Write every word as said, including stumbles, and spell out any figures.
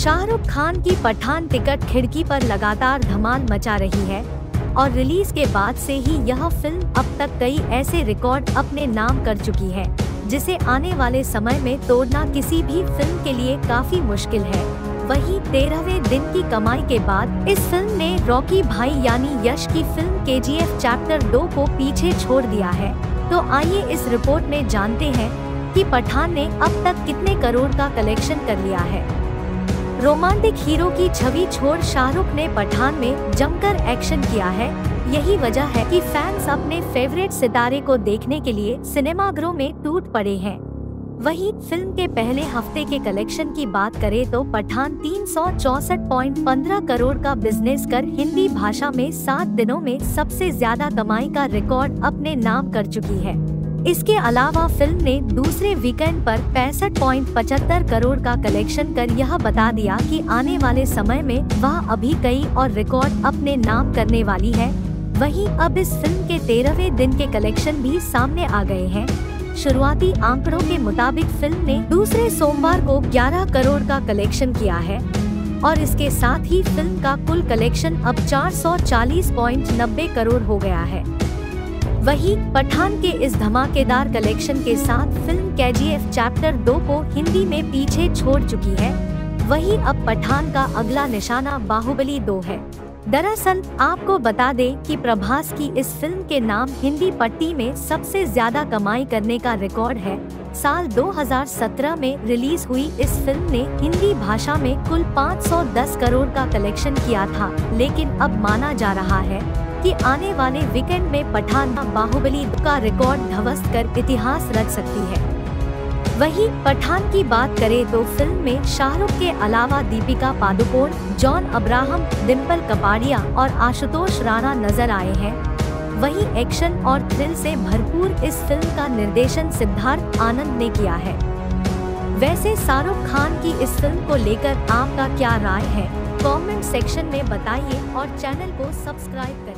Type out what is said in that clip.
शाहरुख खान की पठान टिकट खिड़की पर लगातार धमाल मचा रही है और रिलीज के बाद से ही यह फिल्म अब तक कई ऐसे रिकॉर्ड अपने नाम कर चुकी है जिसे आने वाले समय में तोड़ना किसी भी फिल्म के लिए काफी मुश्किल है। वहीं तेरहवें दिन की कमाई के बाद इस फिल्म ने रॉकी भाई यानी यश की फिल्म के जी एफ चैप्टर दो को पीछे छोड़ दिया है। तो आइए इस रिपोर्ट में जानते हैं कि पठान ने अब तक कितने करोड़ का कलेक्शन कर लिया है। रोमांटिक हीरो की छवि छोड़ शाहरुख ने पठान में जमकर एक्शन किया है। यही वजह है कि फैंस अपने फेवरेट सितारे को देखने के लिए सिनेमाघरों में टूट पड़े हैं। वहीं फिल्म के पहले हफ्ते के कलेक्शन की बात करें तो पठान तीन सौ चौसठ पॉइंट पंद्रह करोड़ का बिजनेस कर हिंदी भाषा में सात दिनों में सबसे ज्यादा कमाई का रिकॉर्ड अपने नाम कर चुकी है। इसके अलावा फिल्म ने दूसरे वीकेंड पर पैंसठ पॉइंट पचहत्तर करोड़ का कलेक्शन कर यह बता दिया कि आने वाले समय में वह अभी कई और रिकॉर्ड अपने नाम करने वाली है। वहीं अब इस फिल्म के तेरहवें दिन के कलेक्शन भी सामने आ गए हैं। शुरुआती आंकड़ों के मुताबिक फिल्म ने दूसरे सोमवार को ग्यारह करोड़ का कलेक्शन किया है और इसके साथ ही फिल्म का कुल कलेक्शन अब चार सौ चालीस पॉइंट नब्बे करोड़ हो गया है। वहीं पठान के इस धमाकेदार कलेक्शन के साथ फिल्म के जी एफ चैप्टर दो को हिंदी में पीछे छोड़ चुकी है। वहीं अब पठान का अगला निशाना बाहुबली दो है। दरअसल आपको बता दें कि प्रभास की इस फिल्म के नाम हिंदी पट्टी में सबसे ज्यादा कमाई करने का रिकॉर्ड है। साल दो हज़ार सत्रह में रिलीज हुई इस फिल्म ने हिंदी भाषा में कुल पाँच सौ दस करोड़ का कलेक्शन किया था, लेकिन अब माना जा रहा है कि आने वाले वीकेंड में पठान बाहुबली का रिकॉर्ड ध्वस्त कर इतिहास रच सकती है। वहीं पठान की बात करें तो फिल्म में शाहरुख के अलावा दीपिका पादुकोण, जॉन अब्राहम, डिम्पल कपाड़िया और आशुतोष राणा नजर आए हैं। वहीं एक्शन और थ्रिल से भरपूर इस फिल्म का निर्देशन सिद्धार्थ आनंद ने किया है। वैसे शाहरुख खान की इस फिल्म को लेकर आपका क्या राय है? कमेंट सेक्शन में बताइए और चैनल को सब्सक्राइब करें।